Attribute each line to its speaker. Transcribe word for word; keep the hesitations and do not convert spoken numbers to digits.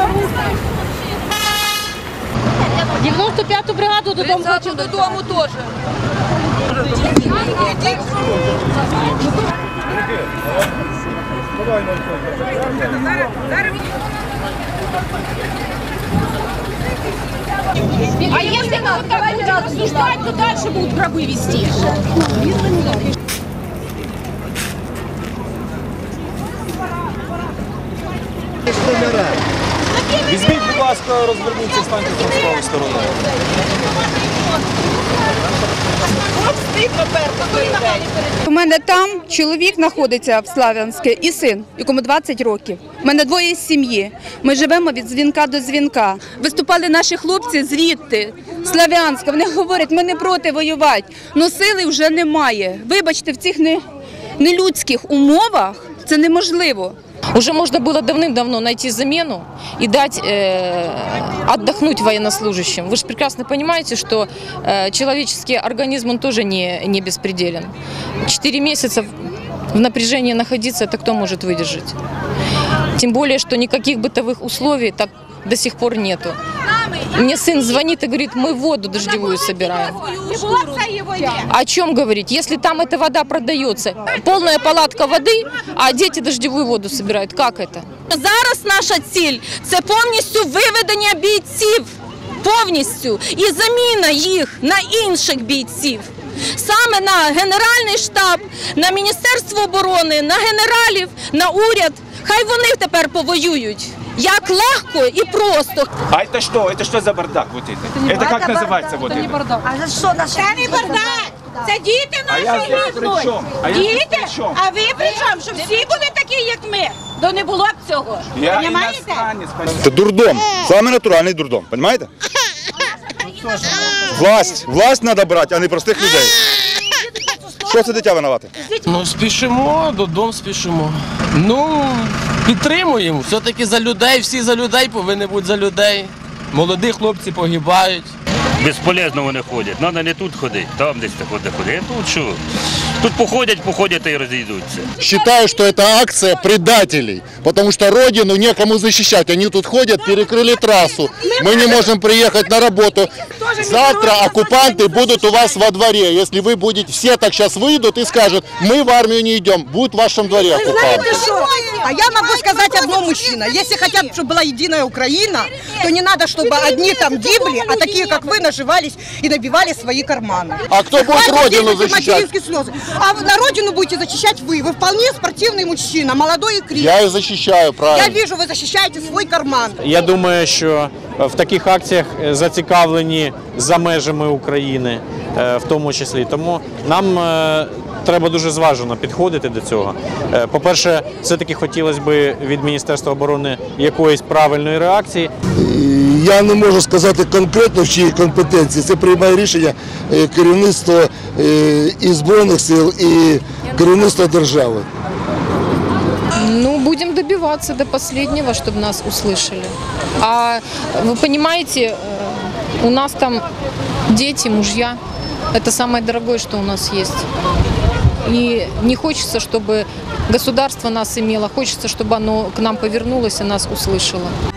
Speaker 1: дев'яносто п'яту бригаду додому хочу.
Speaker 2: Додому теж.
Speaker 3: А если мы вот так будем обсуждать, то дальше будут гробы вести.
Speaker 4: Візьміть, будь ласка, розверніться, станьте з правої сторони.
Speaker 5: У мене там чоловік знаходиться в Слов'янську і син, якому двадцять років. У мене двоє з сім'ї. Ми живемо від дзвінка до дзвінка. Виступали наші хлопці звідти, Слов'янська. Вони говорять, ми не проти воювати, але сили вже немає. Вибачте, в цих нелюдських умовах це неможливо.
Speaker 6: Уже можно было давным-давно найти замену и дать э, отдохнуть военнослужащим. Вы же прекрасно понимаете, что э, человеческий организм, он тоже не, не беспределен. Четыре месяца в напряжении находиться, это кто может выдержать? Тем более, что никаких бытовых условий так до сих пор нету. Мне сын звонит и говорит, мы воду дождевую собираем. О чем говорить? Если там эта вода продается, полная палатка воды, а дети дождевую воду собирают, как это?
Speaker 5: Зараз наша ціль – це повністю виведення бійців, повністю, і заміна їх на інших бійців. Саме на Генеральний штаб, на Міністерство оборони, на генералів, на уряд. Хай вони тепер повоюють. Як легко і просто.
Speaker 4: А это что? Это что за бардак вот это? Это как называется вот это?
Speaker 2: А за що наше? Це не бардак. Це діти нашої рідної. Діти? А ви при чому? Щоб всі були такі, як ми. То не було б цього. Понимаєте?
Speaker 7: Это дурдом, самый натуральный дурдом, понимаете? Власть, власть надо брать, а не простых людей. Що це дитя винувате?
Speaker 8: Ну, спішимо, додому спішимо. Ну, підтримуємо. Все-таки за людей, всі за людей повинні бути за людей. Молоді хлопці погибають.
Speaker 9: Безполезно вони ходять. Треба не тут ходити, там десь ходити. А тут що? Тут походять, походять і розійдуться.
Speaker 10: Считаю, что это акция предателей, потому что родину некому защищать. Они тут ходят, перекрыли трассу. Мы не можем приехать на работу. Завтра оккупанты будут у вас во дворе. Если вы будете, все так сейчас выйдут и скажут, мы в армию не идем, будут в вашем дворе оккупанты.
Speaker 2: А я могу сказать одно, мужчина. Если хотят, чтобы была единая Украина, то не надо, чтобы одни там гибли, а такие, как вы, наживались и набивали свои карманы.
Speaker 10: А кто будет родину защищать?
Speaker 2: А на родину будете защищать вы. Вы вполне спортивный мужчина, молодой и крепкий.
Speaker 10: Я и защищаю, правильно.
Speaker 2: Я вижу, вы защищаете свой карман.
Speaker 11: Я думаю, що в таких акціях зацікавлені за межами України, в тому числі. Тому нам треба дуже зважено підходити до цього. По-перше, все-таки хотілося б від Міністерства оборони якоїсь правильної реакції.
Speaker 10: Я не можу сказати конкретно, в чиїй компетенції. Це приймає рішення керівництво і Збройних сил, і керівництво держави.
Speaker 6: Ну, будем добиваться до последнего, чтобы нас услышали. А вы понимаете, у нас там дети, мужья. Это самое дорогое, что у нас есть. И не хочется, чтобы государство нас имело, хочется, чтобы оно к нам повернулось и нас услышало.